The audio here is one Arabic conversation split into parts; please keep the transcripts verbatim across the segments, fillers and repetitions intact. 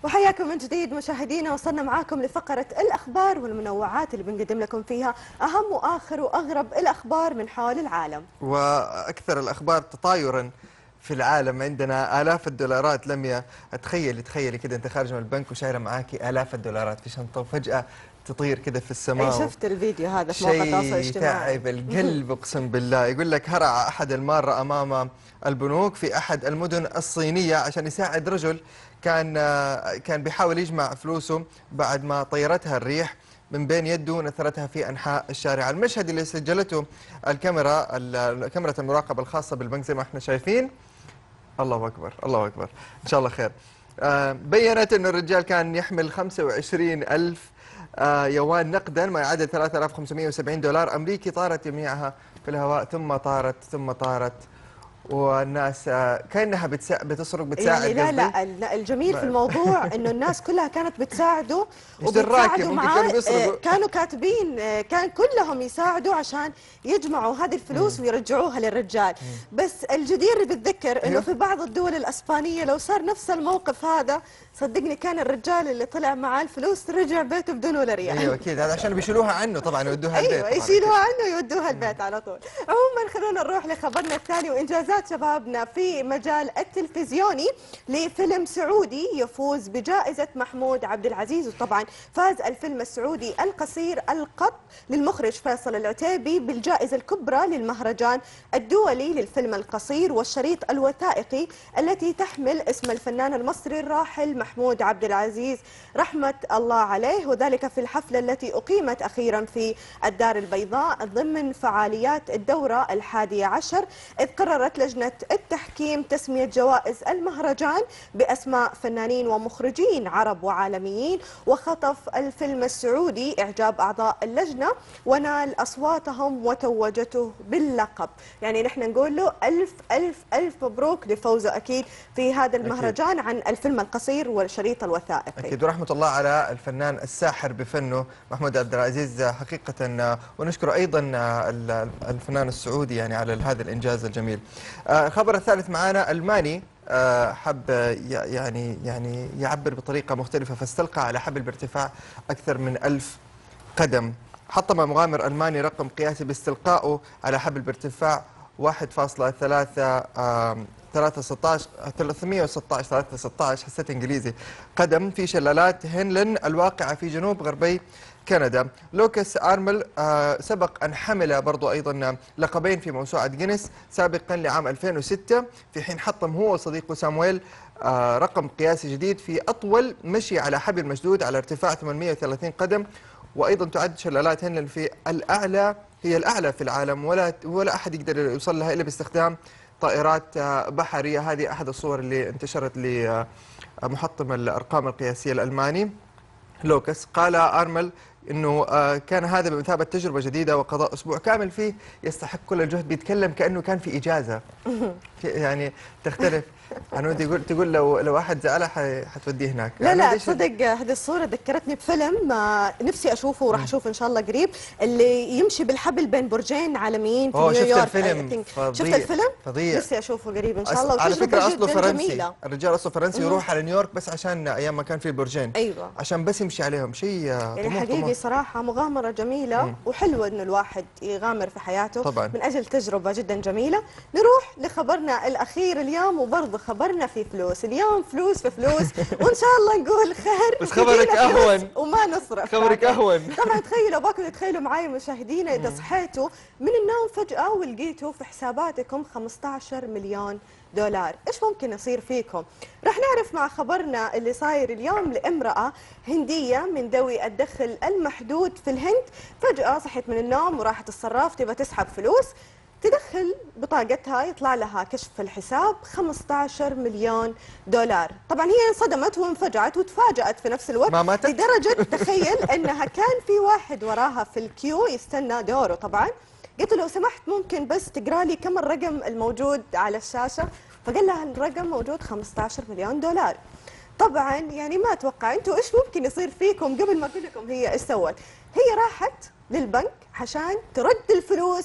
وحياكم من جديد مشاهدينا. وصلنا معاكم لفقرة الأخبار والمنوعات اللي بنقدم لكم فيها أهم وآخر وأغرب الأخبار من حول العالم، وأكثر الأخبار تطايرا في العالم. عندنا آلاف الدولارات. لميا تخيلي تخيلي كده أنت خارج من البنك وشايلة معاكي آلاف الدولارات في شنطة وفجأة تطير كده في السماء. أي شفت الفيديو هذا في مواقع التواصل الاجتماعي، شيء تعب القلب أقسم بالله. يقول لك هرع أحد المارة أمام البنوك في أحد المدن الصينية عشان يساعد رجل كان كان بيحاول يجمع فلوسه بعد ما طيرتها الريح من بين يده ونثرتها في أنحاء الشارع. المشهد اللي سجلته الكاميرا كاميرا المراقبة الخاصة بالبنك زي ما احنا شايفين. الله أكبر الله أكبر، إن شاء الله خير. آه بيّنت أن الرجال كان يحمل خمسة وعشرين ألف آه يوان نقدا ما يعادل ثلاثة آلاف وخمسمئة وسبعين دولار أمريكي. طارت جميعها في الهواء ثم طارت ثم طارت والناس كأنها بتسا... بتسرق بتساعد. يعني لا لا لا الجميل في الموضوع انه الناس كلها كانت بتساعده وبتساعدوا معاه. كانوا, كانوا كاتبين كان كلهم يساعدوا عشان يجمعوا هذه الفلوس ويرجعوها للرجال. بس الجدير بالذكر انه في بعض الدول الاسبانيه لو صار نفس الموقف هذا صدقني كان الرجال اللي طلع معاه الفلوس رجع بيته بدون ولا ريال. ايوه اكيد، هذا عشان بيشيلوها عنه طبعا يودوها البيت. ايوه يشيلوها عنه ويودوها البيت على طول. عموما خلونا نروح لخبرنا الثاني وانجازات شبابنا في مجال التلفزيوني لفيلم سعودي يفوز بجائزة محمود عبد العزيز. وطبعا فاز الفيلم السعودي القصير القط للمخرج فيصل العتيبي بالجائزة الكبرى للمهرجان الدولي للفيلم القصير والشريط الوثائقي التي تحمل اسم الفنان المصري الراحل محمود عبد العزيز رحمة الله عليه، وذلك في الحفلة التي أقيمت أخيرا في الدار البيضاء ضمن فعاليات الدورة الحادية عشر، إذ قررت لجنة التحكيم تسمية جوائز المهرجان بأسماء فنانين ومخرجين عرب وعالميين. وخطف الفيلم السعودي إعجاب أعضاء اللجنة ونال أصواتهم وتوجته باللقب. يعني نحن نقول له ألف ألف ألف مبروك لفوزه أكيد في هذا المهرجان أكيد عن الفيلم القصير والشريط الوثائقي. أكيد، ورحمة الله على الفنان الساحر بفنه محمود عبد العزيز حقيقة، ونشكر أيضا الفنان السعودي يعني على هذا الإنجاز الجميل. الخبر الثالث معنا ألماني حب يعني يعني يعبر بطريقة مختلفة فاستلقى على حبل بارتفاع أكثر من ألف قدم. حطم مغامر ألماني رقم قياسي باستلقائه على حبل بارتفاع واحد فاصلة ثلاثة ثلاثة ستة عشر ثلاثمئة وستة عشر ثلاثمئة وستة عشر حسيت انجليزي قدم في شلالات هينلن الواقعة في جنوب غربي كندا. لوكاس آرمل آه سبق أن حمل برضو أيضا لقبين في موسوعة جينيس سابقا لعام ألفين وستة، في حين حطم هو وصديقه سامويل آه رقم قياسي جديد في أطول مشي على حبل مشدود على ارتفاع ثمانمئة وثلاثين قدم. وأيضا تعد شلالات هينلن في الأعلى هي الأعلى في العالم، ولا ولا أحد يقدر يوصل لها إلا باستخدام طائرات بحرية. هذه أحد الصور اللي انتشرت لمحطم الأرقام القياسية الألماني لوكاس. قال آرمل انه كان هذا بمثابه تجربه جديده وقضاء اسبوع كامل فيه يستحق كل الجهد. بيتكلم كانه كان في اجازه يعني تختلف عن ودي يقول تقول لو لو احد زعلها حتوديه هناك. لا لا تصدق هذه الصوره ذكرتني بفيلم نفسي اشوفه وراح اشوفه ان شاء الله قريب، اللي يمشي بالحبل بين برجين عالميين في نيويورك. شفت الفيلم شفت الفيلم فظيع، نفسي اشوفه قريب ان شاء الله. على فكره اصله فرنسي، الرجال اصله فرنسي يروح على نيويورك بس عشان ايام ما كان في البرجين. ايوه عشان بس يمشي عليهم. شيء يعني حقيقي طموح. صراحه مغامره جميله مم. وحلوه انه الواحد يغامر في حياته طبعا. من اجل تجربه جدا جميله. نروح لخبرنا الاخير اليوم، وبرضه خبرنا في فلوس. اليوم فلوس في فلوس وان شاء الله نقول خير. بس خبرك اهون وما نصرف. خبرك اهون. طبعا تخيلوا باكم تتخيلوا معي مشاهدينا اذا صحيتوا من النوم فجاه ولقيتوا في حساباتكم خمسة عشر مليون دولار، ايش ممكن يصير فيكم؟ راح نعرف مع خبرنا اللي صاير اليوم لامرأة هندية من ذوي الدخل المحدود في الهند. فجأة صحت من النوم وراحت الصراف تبغى تسحب فلوس، تدخل بطاقتها يطلع لها كشف في الحساب خمسة عشر مليون دولار. طبعا هي انصدمت وانفجعت وتفاجأت في نفس الوقت لدرجة تخيل انها كان في واحد وراها في الكيو يستنى دوره. طبعا قلت له لو سمحت ممكن بس تقرا لي كم الرقم الموجود على الشاشة، فقال لها الرقم موجود خمسة عشر مليون دولار. طبعا يعني ما اتوقع انتم ايش ممكن يصير فيكم. قبل ما اقول لكم هي ايش سوت، هي راحت للبنك عشان ترد الفلوس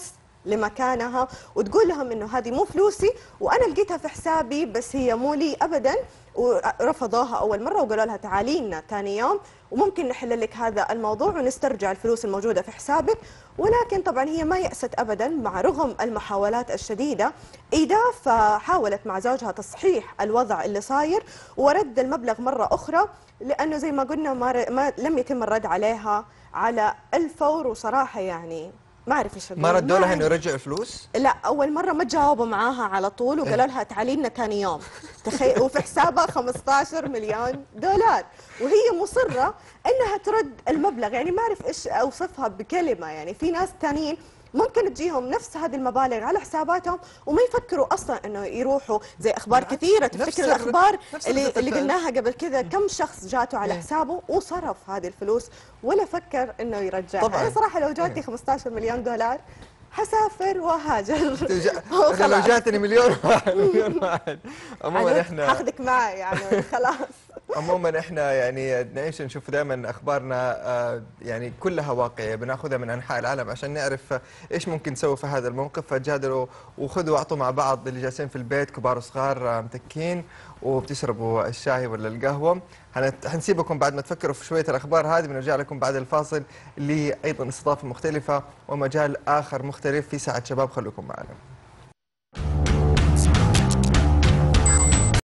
لمكانها وتقول لهم انه هذه مو فلوسي وانا لقيتها في حسابي بس هي مو لي ابدا، ورفضوها اول مره وقالوا لها تعالي لنا ثاني يوم وممكن نحل لك هذا الموضوع ونسترجع الفلوس الموجوده في حسابك. ولكن طبعا هي ما يأست ابدا مع رغم المحاولات الشديده. ايداف حاولت مع زوجها تصحيح الوضع اللي صاير ورد المبلغ مره اخرى، لانه زي ما قلنا ما, ما لم يتم الرد عليها على الفور. وصراحه يعني ما اعرف ايش ما ردوا لها انه يرجعوا الفلوس؟ لا، اول مره ما تجاوبوا معاها على طول وقالوا لها تعالي لنا ثاني يوم. تخيل، وفي حسابها خمسة عشر مليون دولار وهي مصره انها ترد المبلغ. يعني ما اعرف ايش اوصفها بكلمه. يعني في ناس ثانيين ممكن تجيهم نفس هذه المبالغ على حساباتهم وما يفكروا اصلا انه يروحوا، زي اخبار كثيره. تفتكر الاخبار اللي, اللي قلناها قبل كذا، كم شخص جاته على حسابه وصرف هذه الفلوس ولا فكر انه يرجعها. طبعا انا صراحه لو جاتني خمسة عشر مليون دولار حسافر وهاجر. لو جاتني مليون واحد مليون واحد عموما احنا حاخذك معي يعني خلاص. عموما احنا يعني نعيش نشوف دائما اخبارنا يعني كلها واقعيه، بناخذها من انحاء العالم عشان نعرف ايش ممكن نسوي في هذا الموقف. فتجادلوا وخذوا واعطوا مع بعض، اللي جالسين في البيت كبار وصغار متكين وبتشربوا الشاي ولا القهوه. حنسيبكم بعد ما تفكروا في شويه الاخبار هذه، بنرجع لكم بعد الفاصل اللي ايضا استضافه مختلفه ومجال اخر مختلف في ساعه شباب. خليكم معنا.